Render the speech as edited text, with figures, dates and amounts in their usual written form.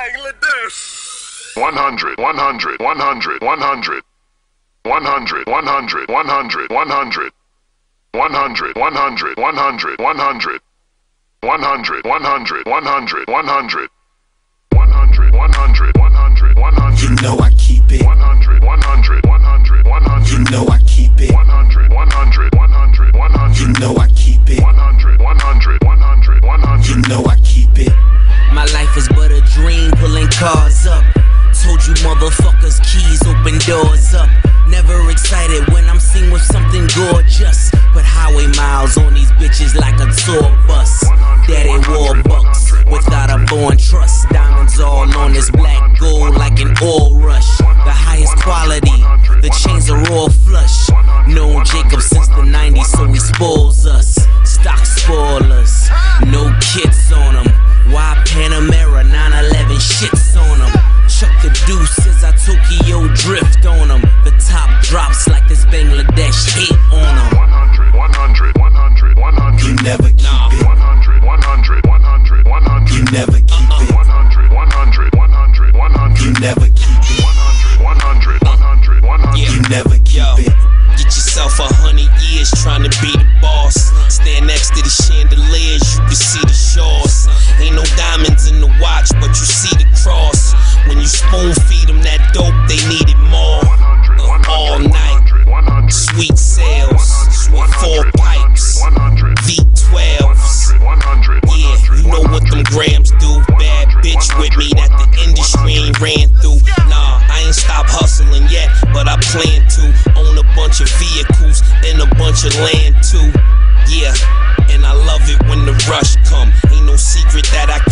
Bangladesh. 100, 100, 100, 100. 100, 100, 100, 100. 100, 100, 100, 100. 100, 100, 100, 100. 100, 100, 100, 100. You know I keep it 100, 100, 100, 100. You know I keep it 100, 100, 100, 100. You know I keep it 100, 100, 100, 100. You know I keep it. My life is but a dream, pulling cars up. Told you motherfuckers, keys open doors up. Never excited when I'm seen with something gorgeous. Put highway miles on these bitches like a tour bus. Daddy wore bucks without a born trust. Diamonds all on this black gold like an oil rush. The highest quality, the chains are all flush. Known Jacob since the 90s, so he spoils us. Stock spoilers, no kits on them. Why Panamera 911 shits on them. Chuck the deuces, I Tokyo drift on them. The top drops like this Bangladesh hate on them. 100, 100, 100, 100. You never keep it 100, 100, 100, 100. You never keep it 100, 100, 100, 100. You never keep it 100, 100, 100, 100. You never keep it. Get yourself 100 years trying to be the boss. Stand next to the chandeliers, you can see the shores. Ain't no diamonds in the watch, but you see the cross. When you spoon feed them that dope, they needed more. All night, sweet sales, with 4 pipes, V12s. Yeah, you know what them grams do. Bad bitch with me that the industry ain't ran through. Nah, I ain't stopped hustling yet, but I plan to own a bunch of vehicles and a bunch of land too. Yeah, and I love it when the rush come. Ain't no secret that I